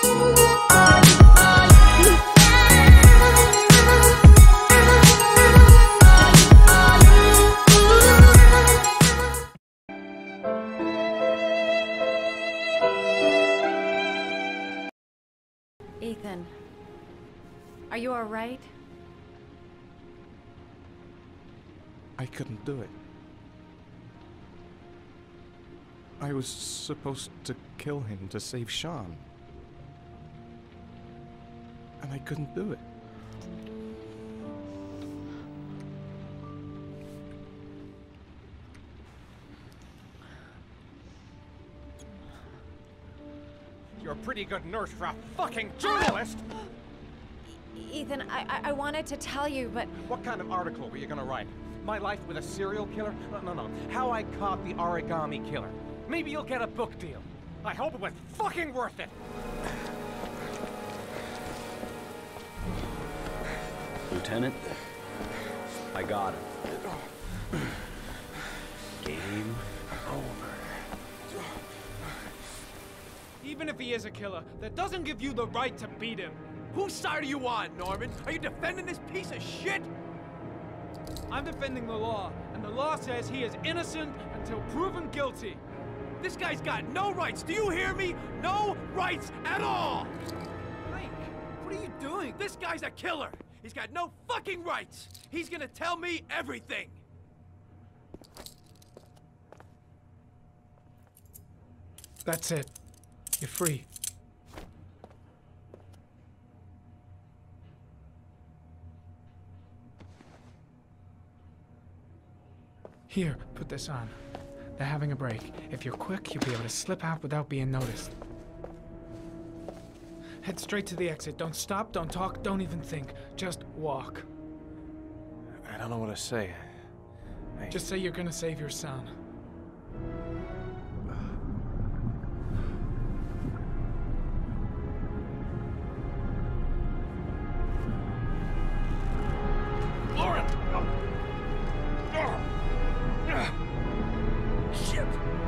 Ethan, are you all right? I couldn't do it. I was supposed to kill him to save Sean. And I couldn't do it. You're a pretty good nurse for a fucking journalist! Ethan, I wanted to tell you, but... What kind of article were you gonna write? My life with a serial killer? No. How I caught the origami killer. Maybe you'll get a book deal. I hope it was fucking worth it! Lieutenant, I got him. Game over. Even if he is a killer, that doesn't give you the right to beat him. Whose side are you on, Norman? Are you defending this piece of shit? I'm defending the law, and the law says he is innocent until proven guilty. This guy's got no rights, do you hear me? No rights at all! Blake, what are you doing? This guy's a killer! He's got no fucking rights! He's gonna tell me everything! That's it. You're free. Here, put this on. They're having a break. If you're quick, you'll be able to slip out without being noticed. Head straight to the exit. Don't stop, don't talk, don't even think. Just walk. I don't know what to say. Just say you're gonna save your son. Lauren! Shit!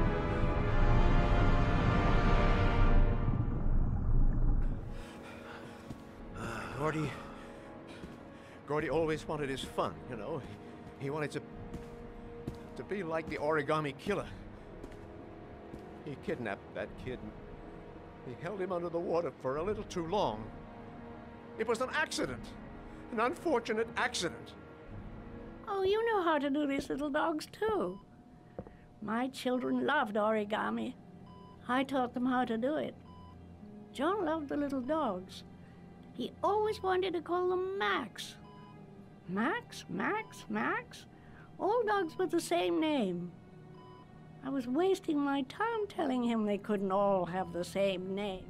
Gordy always wanted his fun, you know. He wanted to be like the origami killer. He kidnapped that kid. He held him under the water for a little too long. It was an accident. An unfortunate accident. Oh, you know how to do these little dogs, too. My children loved origami. I taught them how to do it. John loved the little dogs. He always wanted to call them Max. Max, Max, Max. All dogs with the same name. I was wasting my time telling him they couldn't all have the same name.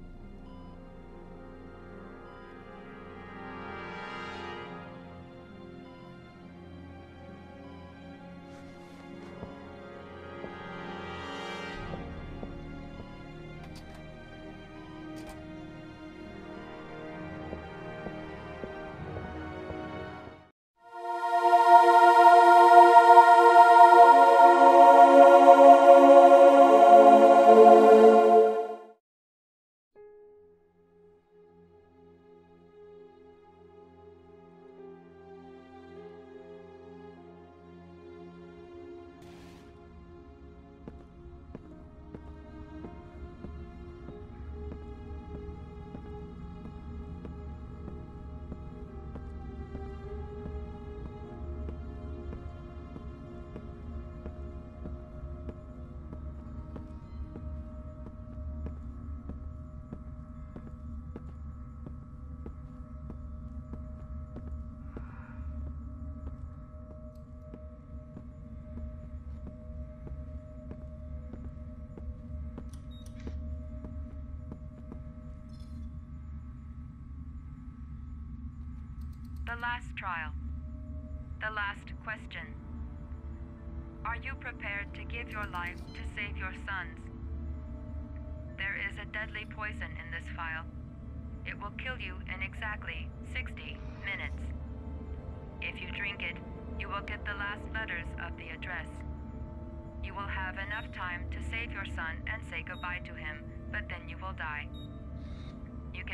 The last trial. The last question. Are you prepared to give your life to save your sons? There is a deadly poison in this vial. It will kill you in exactly 60 minutes. If you drink it, you will get the last letters of the address. You will have enough time to save your son and say goodbye to him, but then you will die.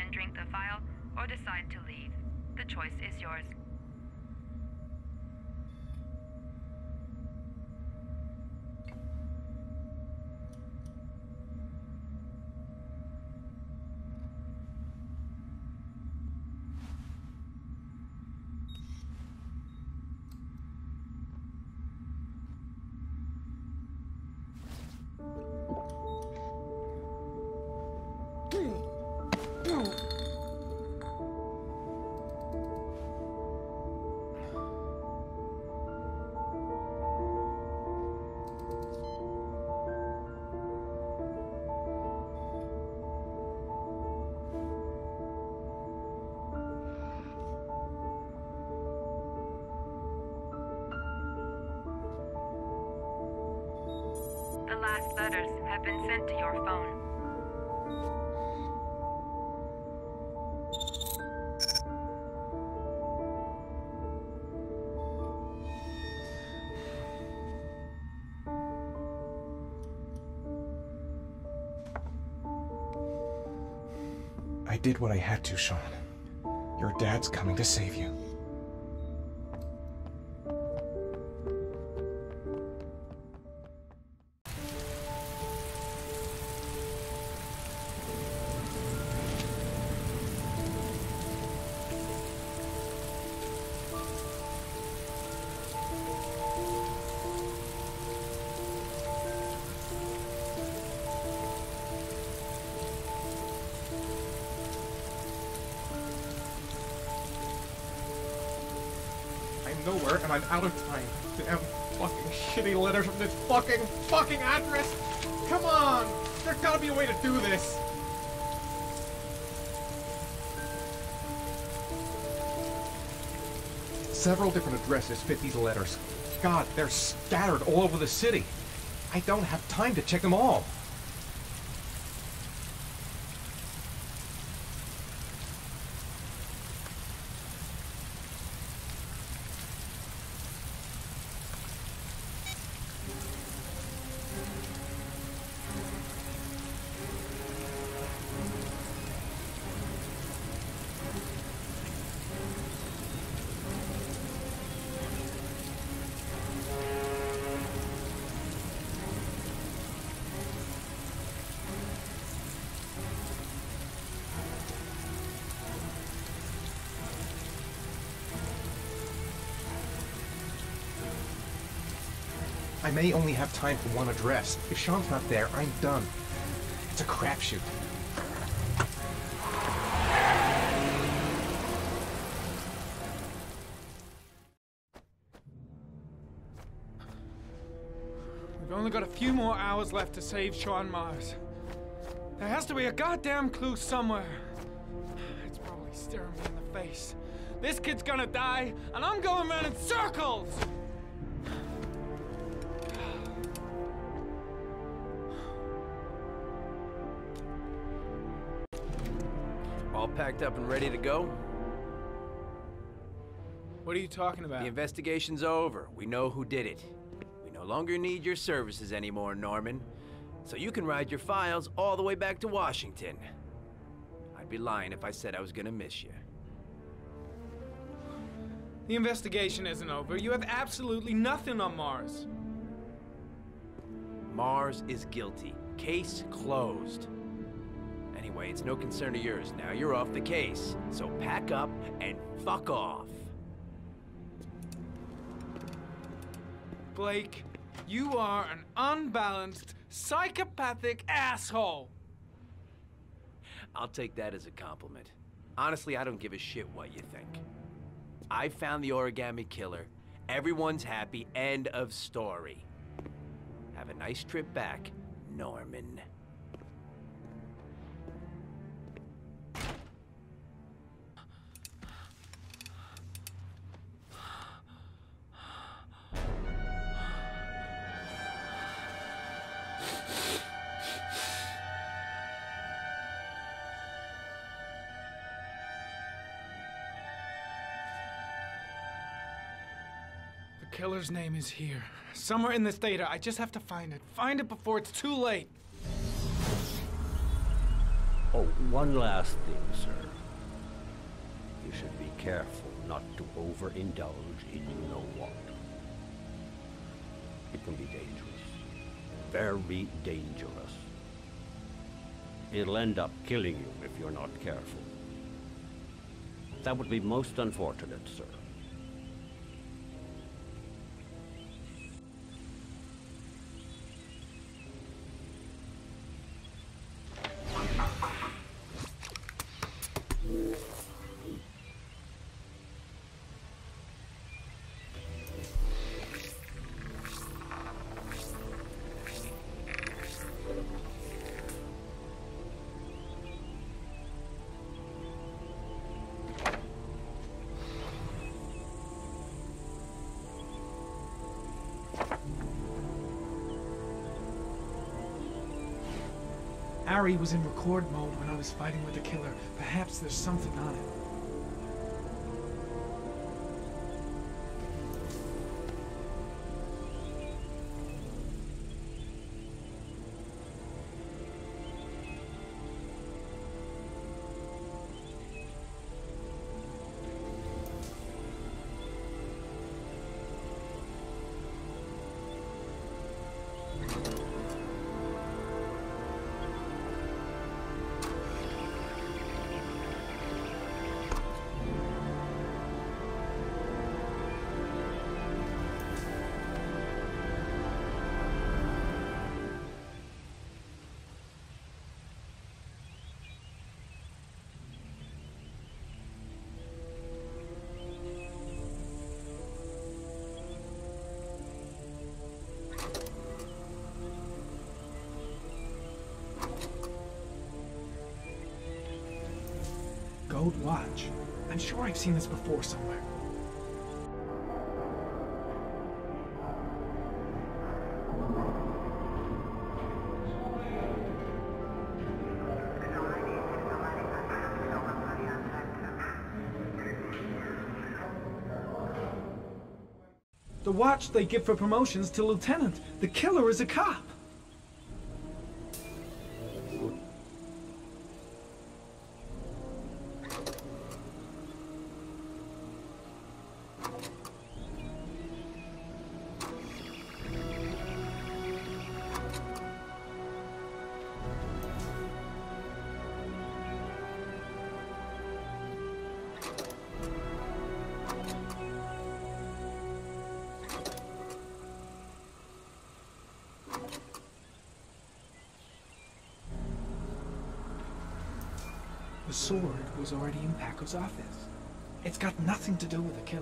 and drink the file or decide to leave. The choice is yours. The last letters have been sent to your phone. I did what I had to, Sean. Your dad's coming to save you. I'm nowhere and I'm out of time. Damn fucking shitty letters from this fucking address! Come on! There's gotta be a way to do this! Several different addresses fit these letters. God, they're scattered all over the city. I don't have time to check them all. I may only have time for one address. If Sean's not there, I'm done. It's a crapshoot. We've only got a few more hours left to save Sean Mars. There has to be a goddamn clue somewhere. It's probably staring me in the face. This kid's gonna die, and I'm going around in circles! All packed up and ready to go? What are you talking about? The investigation's over. We know who did it. We no longer need your services anymore, Norman. So you can ride your files all the way back to Washington. I'd be lying if I said I was gonna miss you. The investigation isn't over. You have absolutely nothing on Mars. Mars is guilty. Case closed. Anyway, it's no concern of yours. Now you're off the case. So pack up and fuck off. Blake, you are an unbalanced, psychopathic asshole. I'll take that as a compliment. Honestly, I don't give a shit what you think. I found the origami killer. Everyone's happy. End of story. Have a nice trip back, Norman. The killer's name is here. Somewhere in this data. I just have to find it. Find it before it's too late. Oh, One last thing, sir. You should be careful not to overindulge in you-know-what. It can be dangerous. Very dangerous. It'll end up killing you if you're not careful. That would be most unfortunate, sir. Harry was in record mode when I was fighting with the killer. Perhaps there's something on it. Gold watch. I'm sure I've seen this before somewhere. The watch they give for promotions to lieutenant. The killer is a cop. The sword was already in Paco's office. It's got nothing to do with the killer.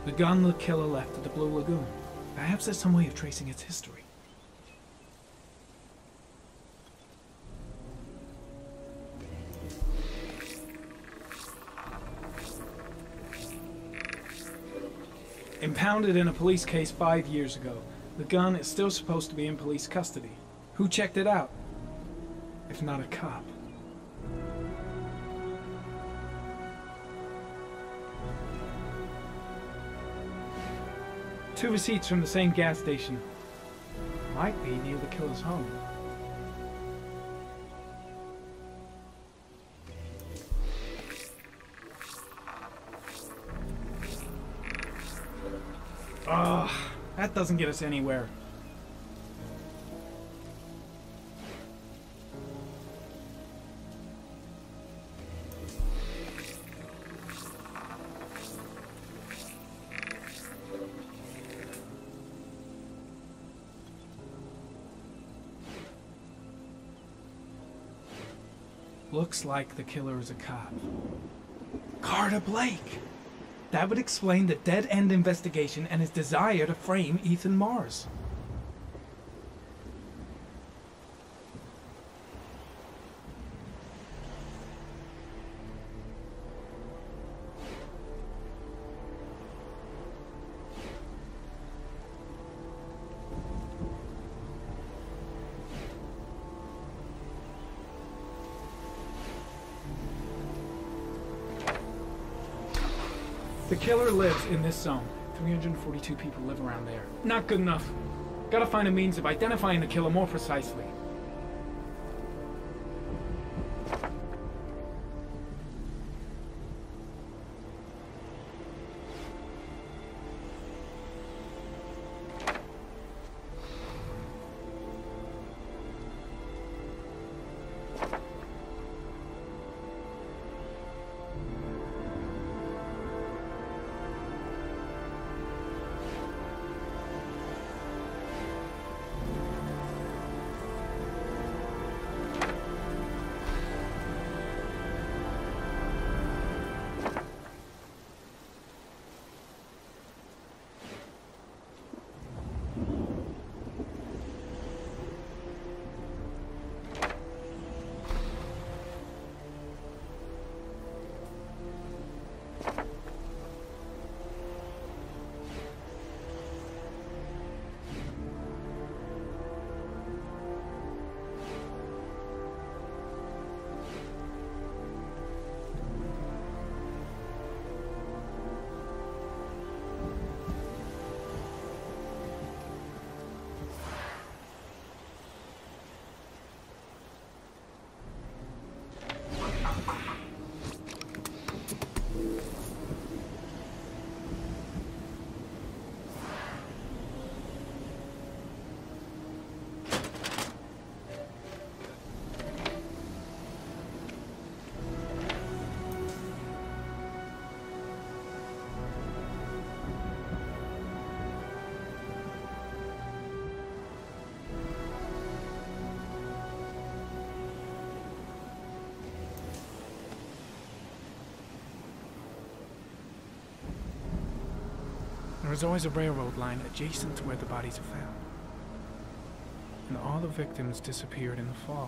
The gun the killer left at the Blue Lagoon. Perhaps there's some way of tracing its history. Impounded in a police case 5 years ago, the gun is still supposed to be in police custody. Who checked it out? If not a cop. Two receipts from the same gas station. Might be near the killer's home. Ugh, that doesn't get us anywhere. Looks like the killer is a cop. Carter Blake! That would explain the dead-end investigation and his desire to frame Ethan Mars. The killer lives in this zone. 342 people live around there. Not good enough. Gotta find a means of identifying the killer more precisely. There is always a railroad line adjacent to where the bodies are found. And all the victims disappeared in the fall.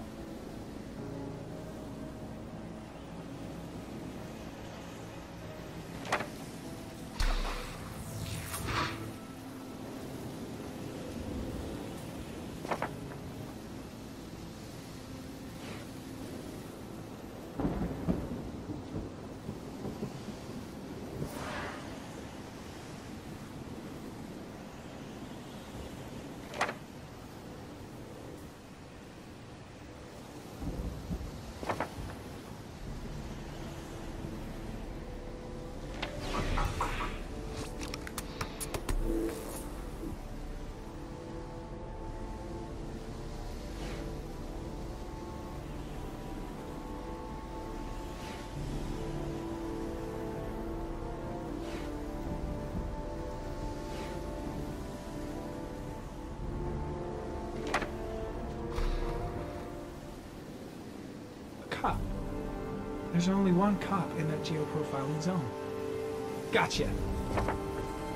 Cop. There's only one cop in that geoprofiling zone. Gotcha.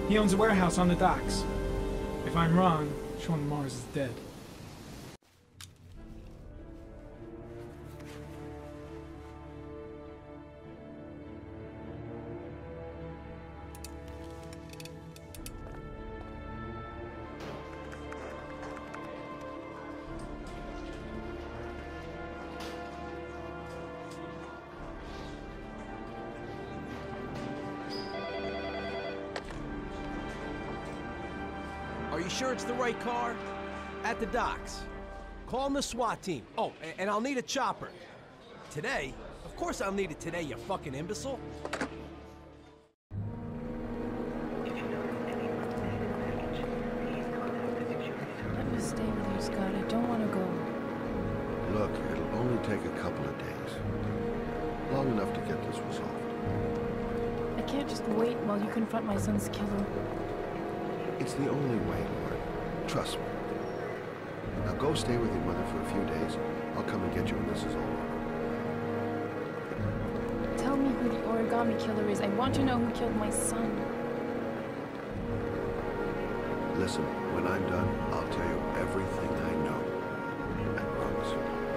He owns a warehouse on the docks. If I'm wrong, Sean Mars is dead. Are you sure it's the right car? At the docks. Call the SWAT team. Oh, and I'll need a chopper. Today? Of course I'll need it today, you fucking imbecile. Let me stay with you, Scott. I don't want to go. Look, it'll only take a couple of days. Long enough to get this resolved. I can't just wait while you confront my son's killer. It's the only way, Lauren. Trust me. Now go stay with your mother for a few days. I'll come and get you when this is over. Tell me who the origami killer is. I want to know who killed my son. Listen, when I'm done, I'll tell you everything I know. I promise.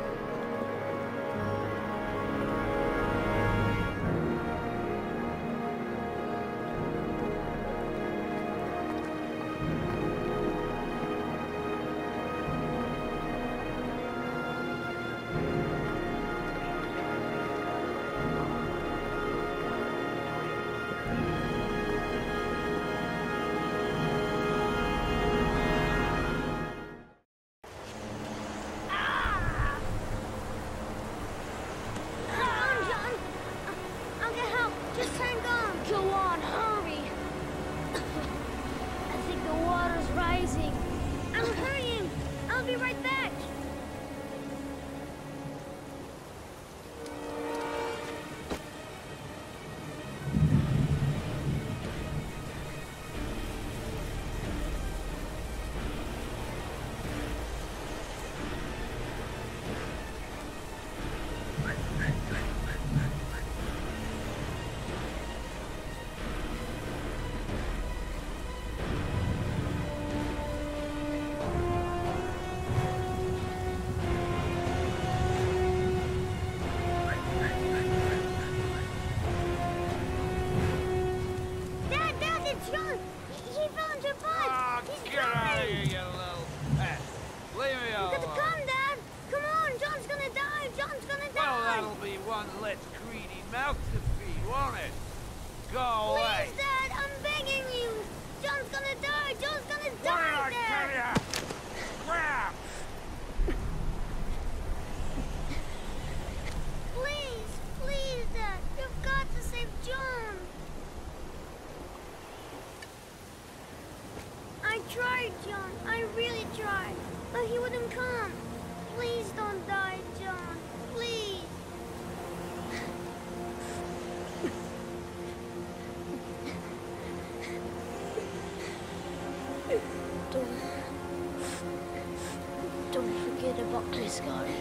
Don't forget about this guy.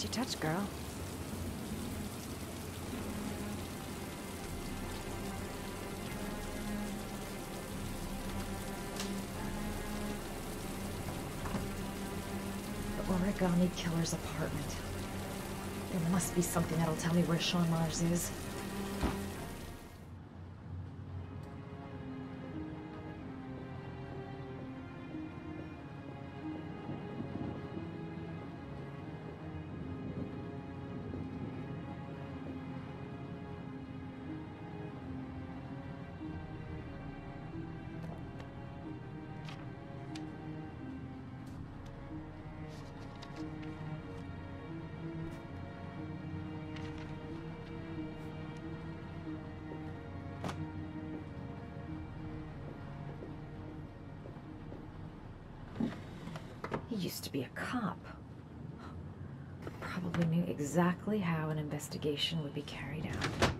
you touch, girl. The Origami Killer's apartment. There must be something that'll tell me where Sean Mars is. He used to be a cop. Probably knew exactly how an investigation would be carried out.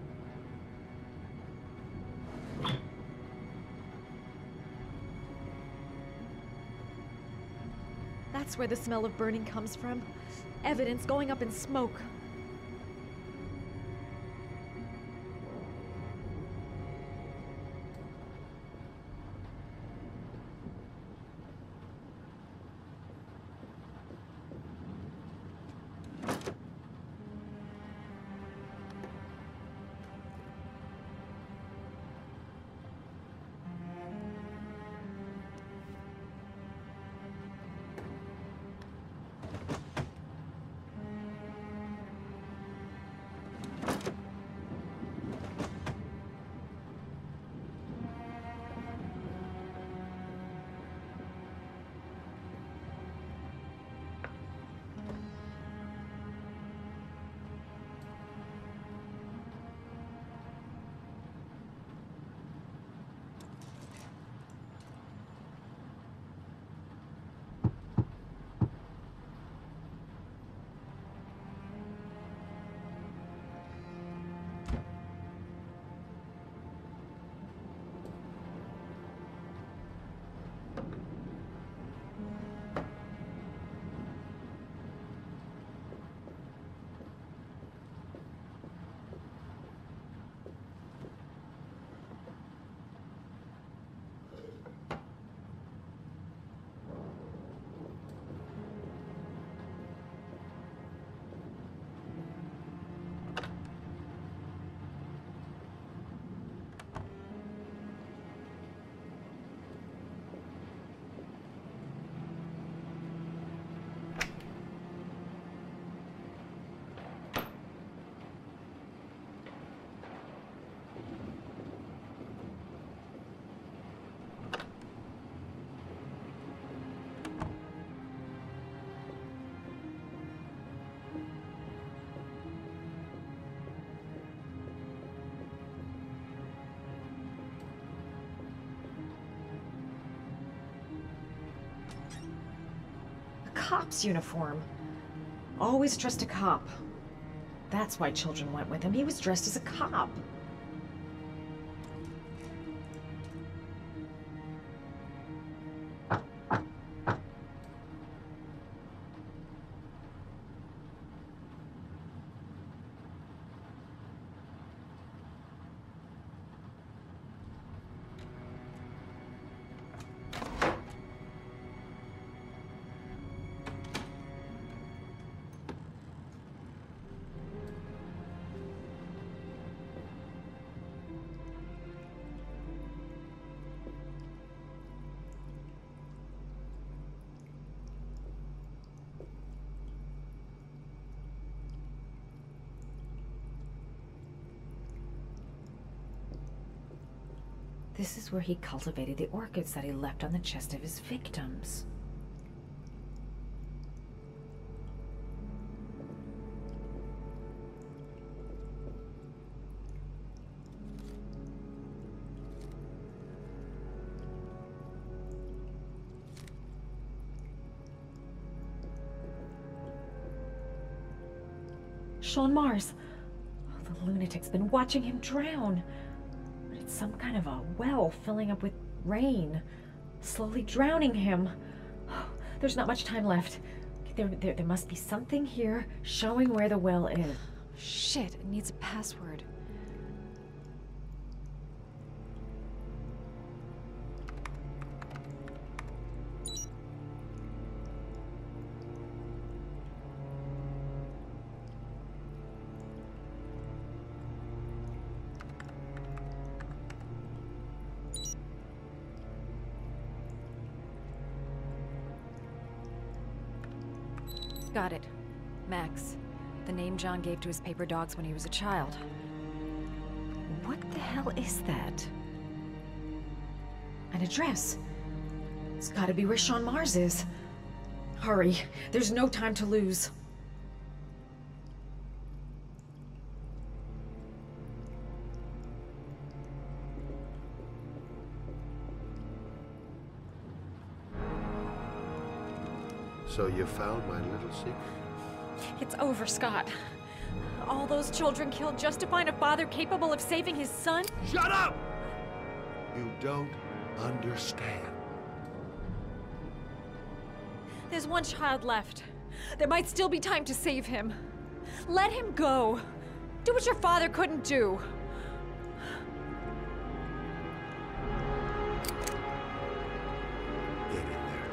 That's where the smell of burning comes from. Evidence going up in smoke. Cop's uniform. Always trust a cop. That's why children went with him. He was dressed as a cop. This is where he cultivated the orchids that he left on the chest of his victims. Sean Mars. Oh, the lunatic's been watching him drown. But it's some kind of a well filling up with rain, slowly drowning him. Oh, there's not much time left. There must be something here showing where the well is. Shit, it needs a password. Got it. Max. The name John gave to his paper dogs when he was a child. What the hell is that? An address. It's gotta be where Sean Mars is. Hurry. There's no time to lose. So you found my little secret? It's over, Scott. All those children killed just to find a father capable of saving his son? Shut up! You don't understand. There's one child left. There might still be time to save him. Let him go. Do what your father couldn't do. Get in there.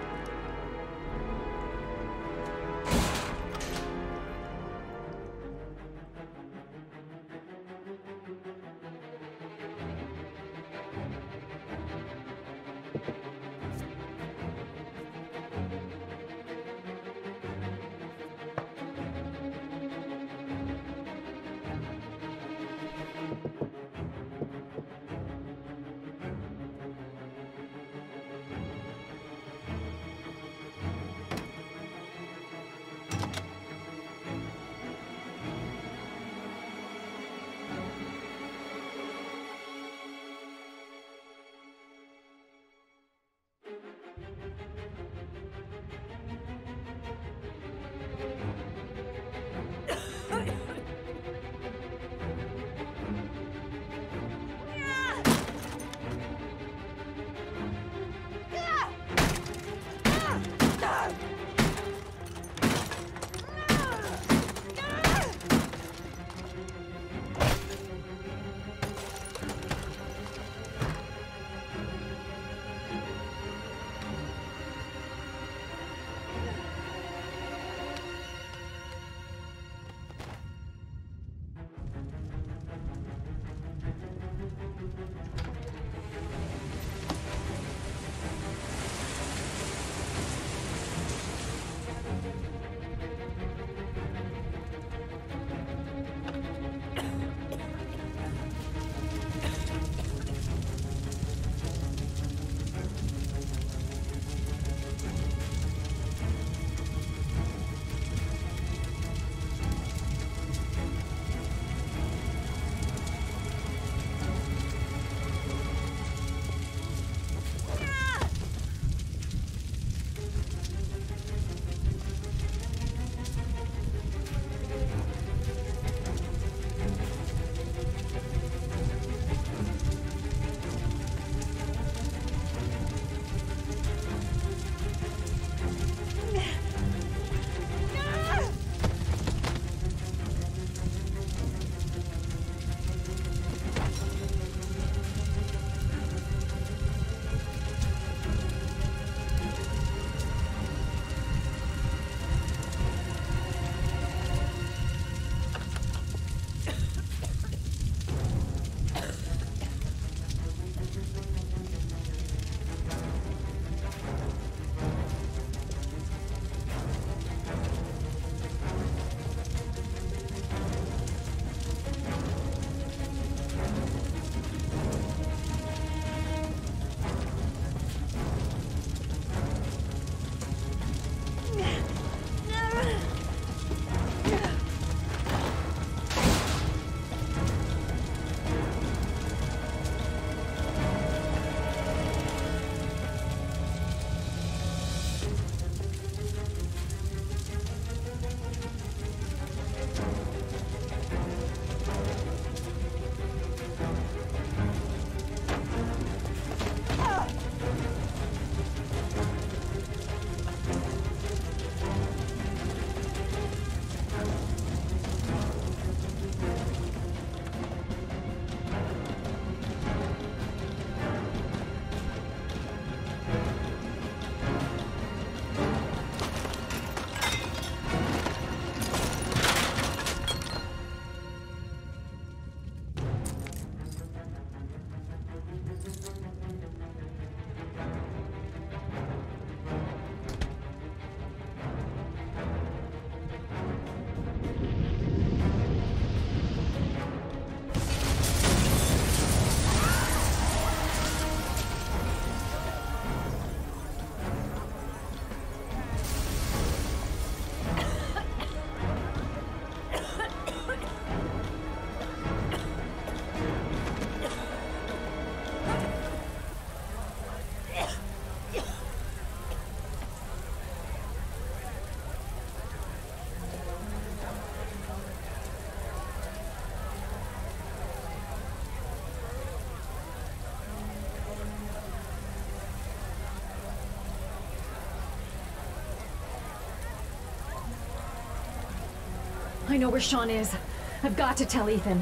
I know where Sean is. I've got to tell Ethan.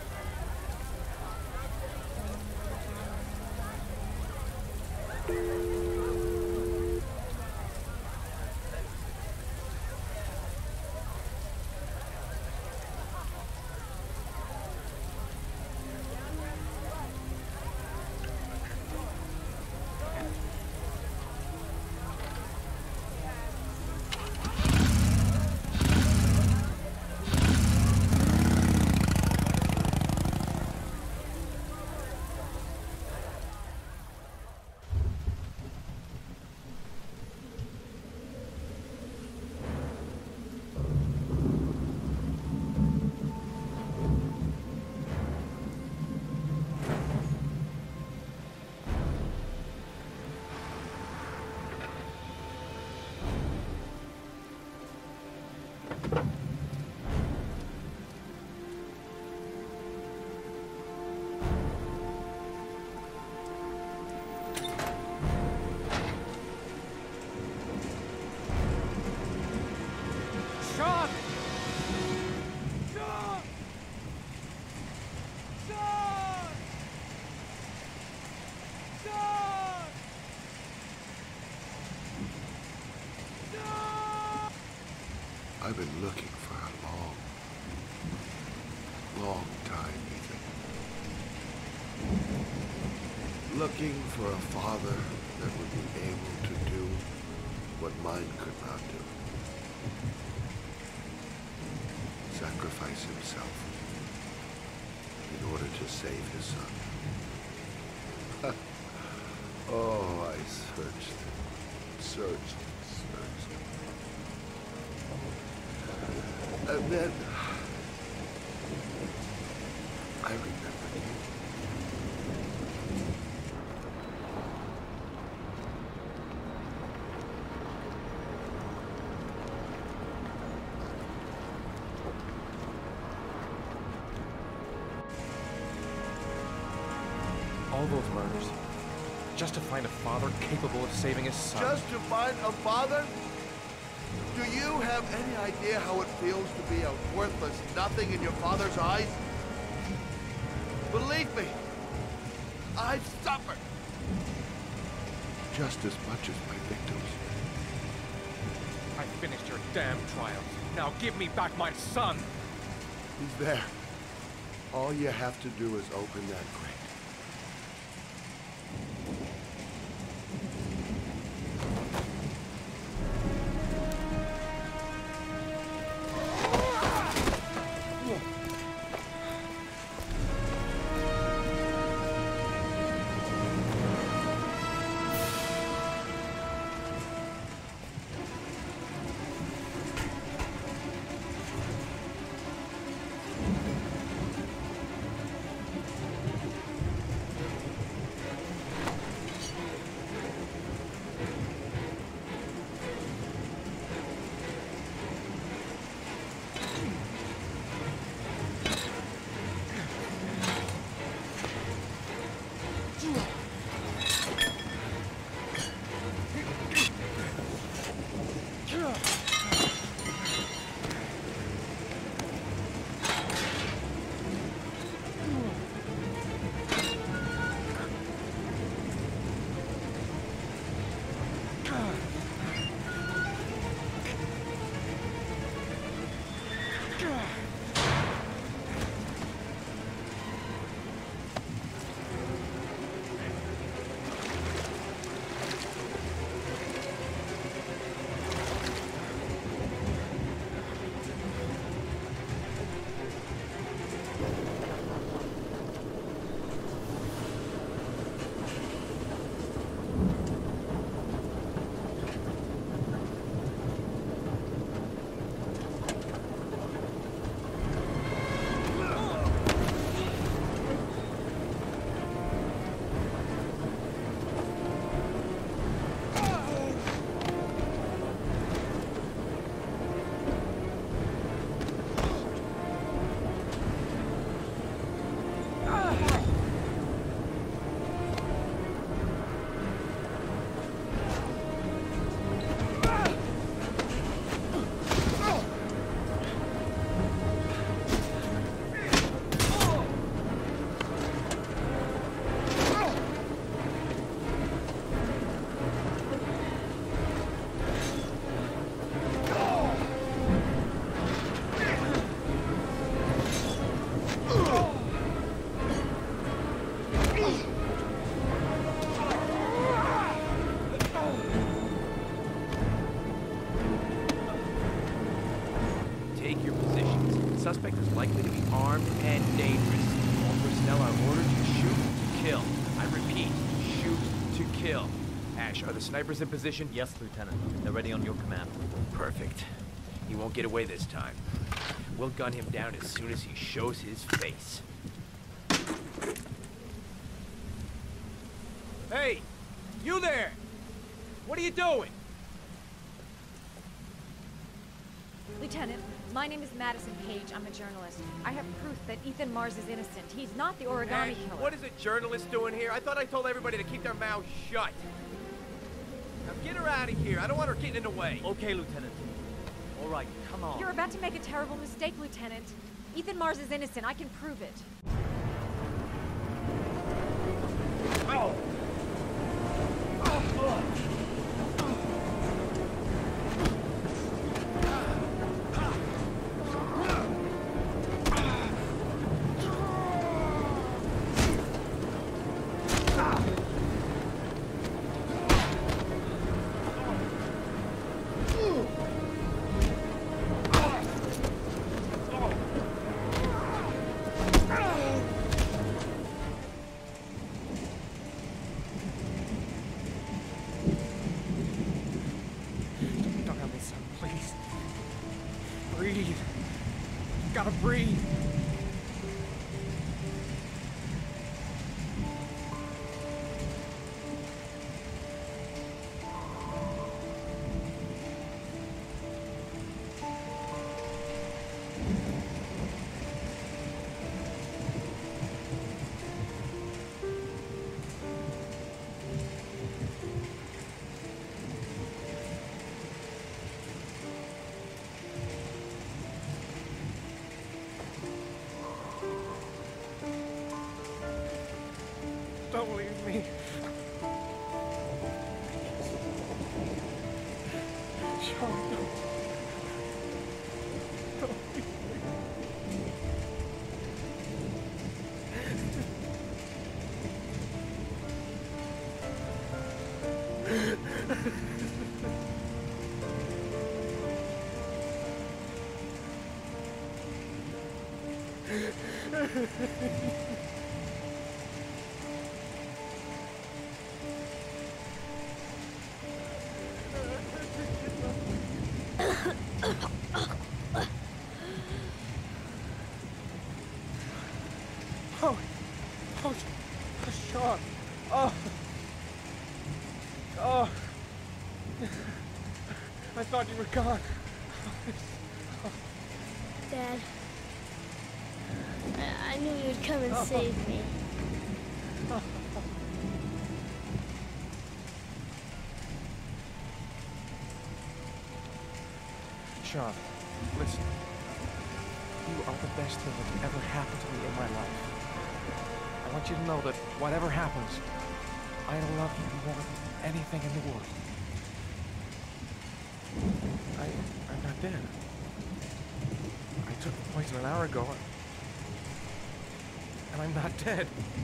Sean! Sean! Sean! Sean! Sean! I've been looking for a long time, Ethan. Looking for a father that would be able to do what mine could not do. Sacrifice himself in order to save his son. Oh, I searched. And then I remembered you. All those murders, just to find a father capable of saving his son. Just to find a father? Do you have any idea how it feels to be a worthless nothing in your father's eyes? Believe me, I've suffered just as much as my victims. I finished your damn trials. Now give me back my son! He's there. All you have to do is open that crate. armed and dangerous. All personnel are ordered to shoot to kill. I repeat, shoot to kill. Ash, are the snipers in position? Yes, Lieutenant. They're ready on your command. Perfect. He won't get away this time. We'll gun him down as soon as he shows his face. Hey! You there! What are you doing? Lieutenant, my name is Madison Page. I'm a journalist. I have proof that Ethan Mars is innocent. He's not the origami Ash, killer. what is a journalist doing here? I thought I told everybody to keep their mouths shut. Now get her out of here. I don't want her getting in the way. Okay, Lieutenant. All right, come on. You're about to make a terrible mistake, Lieutenant. Ethan Mars is innocent. I can prove it. Oh! Breathe. Gotta breathe. Don't leave me. Sean, no. Don't leave me. Oh, Sean. Oh. I thought you were gone. Dad, I knew you'd come and save me. Sean, listen. You are the best thing that's ever happened to me in my life. I want you to know that whatever happens, I love you more than anything in the world. I'm not dead. I took the poison an hour ago, and I'm not dead.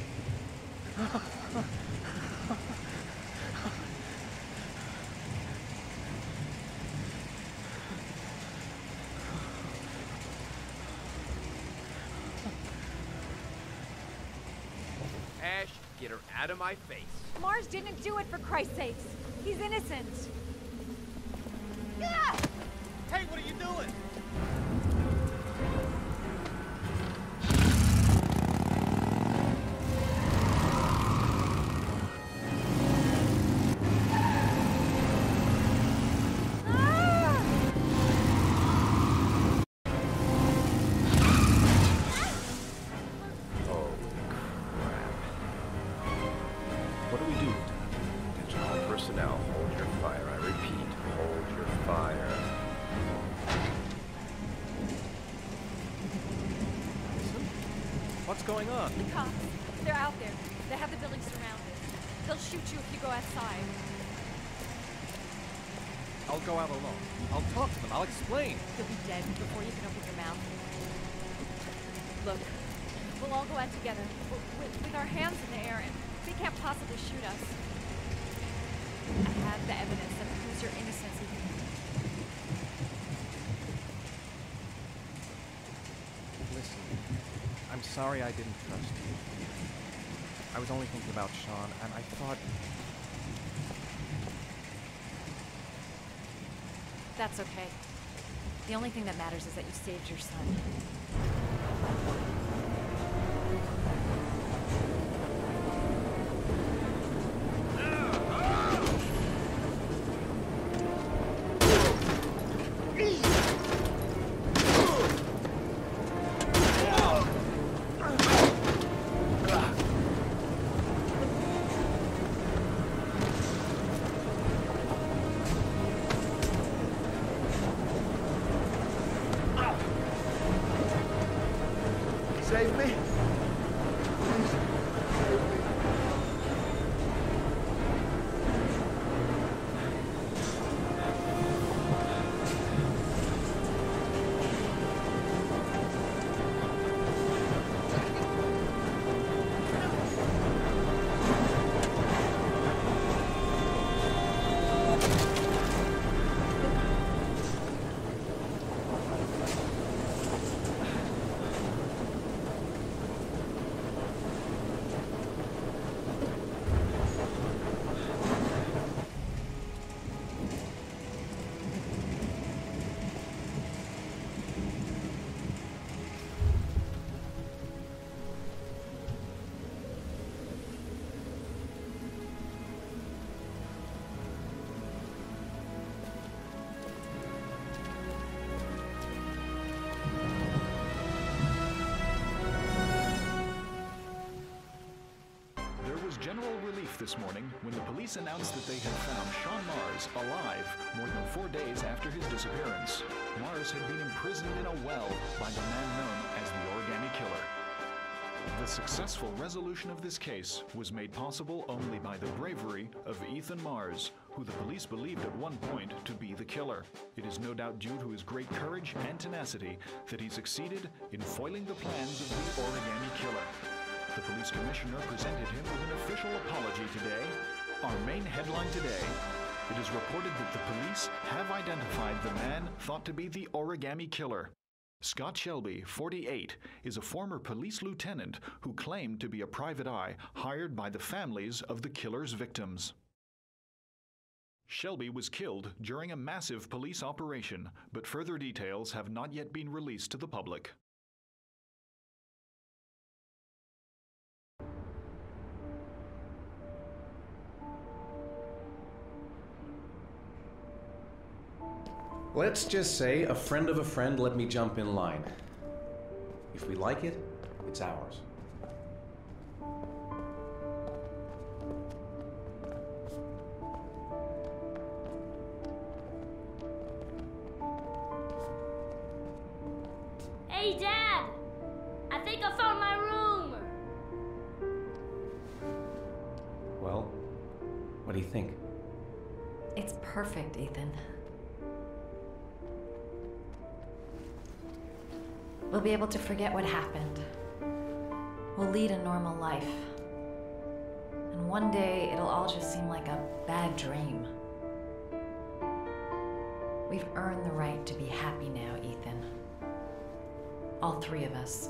Ash, get her out of my face. Mars didn't do it, for Christ's sakes. He's innocent. Ah! Hey, what are you doing? What do we do? Attention all personnel, hold your fire. I repeat, hold your fire. What's going on? The cops. They're out there. They have the building surrounded. They'll shoot you if you go outside. I'll go out alone. I'll talk to them. I'll explain. You'll be dead before you can open your mouth. Look, we'll all go out together, with our hands in the air, and they can't possibly shoot us. I have the evidence that proves your innocence. Listen, sorry I didn't trust you. I was only thinking about Sean, and I thought... That's okay. The only thing that matters is that you saved your son. Save me. General relief this morning when the police announced that they had found Sean Mars alive more than 4 days after his disappearance. Mars had been imprisoned in a well by the man known as the Origami Killer. The successful resolution of this case was made possible only by the bravery of Ethan Mars, who the police believed at one point to be the killer. It is no doubt due to his great courage and tenacity that he succeeded in foiling the plans of the Origami Killer. The police commissioner presented him with an official apology today. Our main headline today: it is reported that the police have identified the man thought to be the Origami Killer. Scott Shelby, 48, is a former police lieutenant who claimed to be a private eye hired by the families of the killer's victims. Shelby was killed during a massive police operation, but further details have not yet been released to the public. Let's just say a friend of a friend let me jump in line. If we like it, it's ours. Hey, Dad! I think I found my room! Well, what do you think? It's perfect, Ethan. We'll be able to forget what happened. We'll lead a normal life. And one day, it'll all just seem like a bad dream. We've earned the right to be happy now, Ethan. All three of us.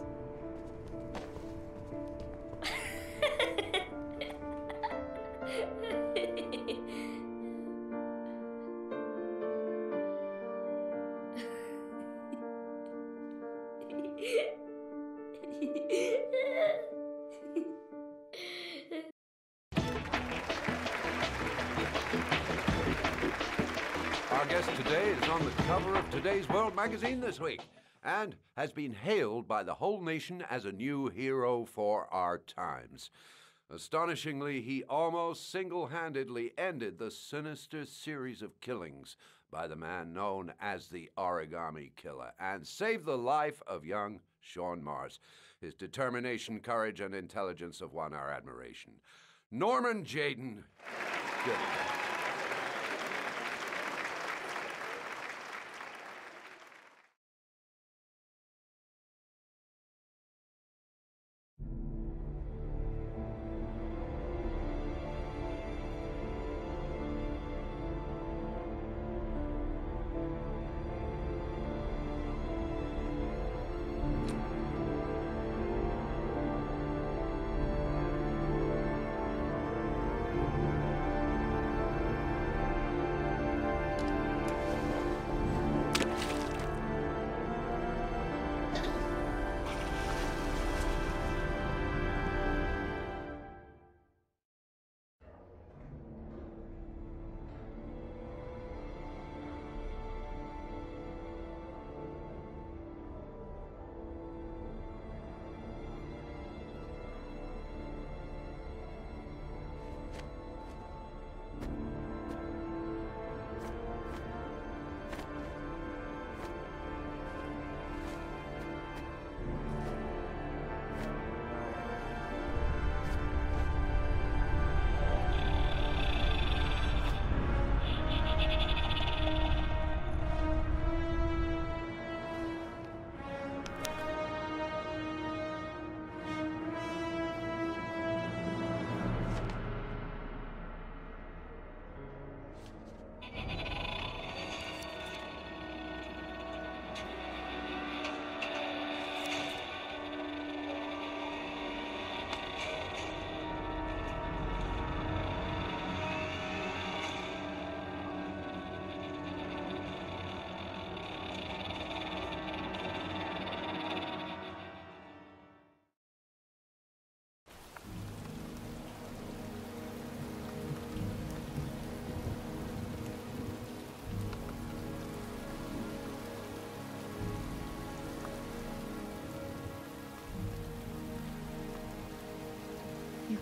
Our guest today is on the cover of Today's World magazine this week and has been hailed by the whole nation as a new hero for our times. Astonishingly, he almost single-handedly ended the sinister series of killings by the man known as the Origami Killer and saved the life of young Sean Mars. His determination, courage, and intelligence have won our admiration. Norman Jayden. Good.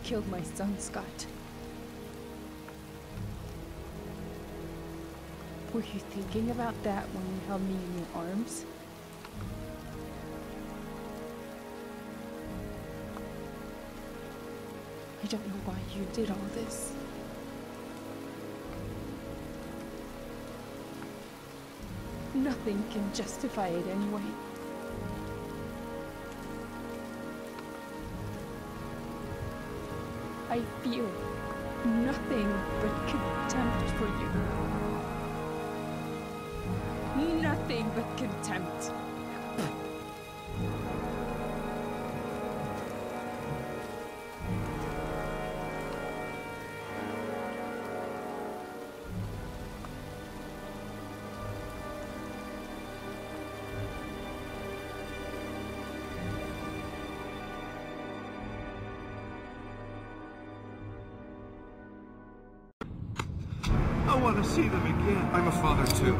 killed my son, Scott. Were you thinking about that when you held me in your arms? I don't know why you did all this. Nothing can justify it anyway. I feel nothing but contempt for you. Nothing but contempt. I want to see them again. I'm a father too.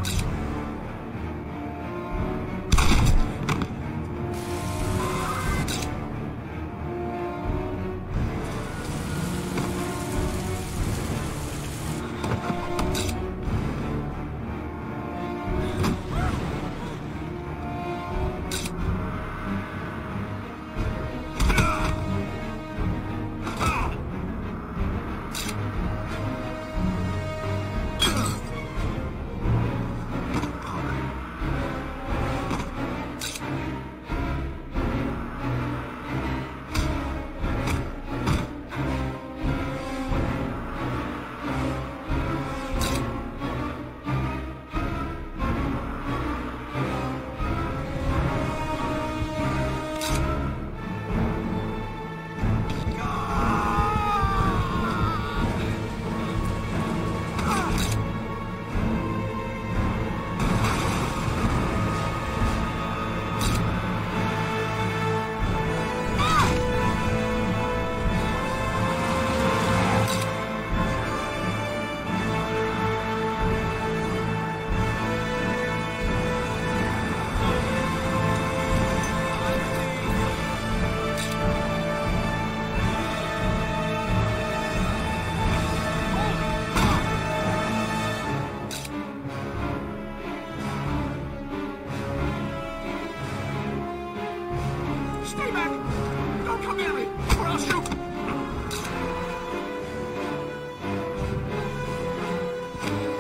Stay back! Don't come near me, or I'll shoot!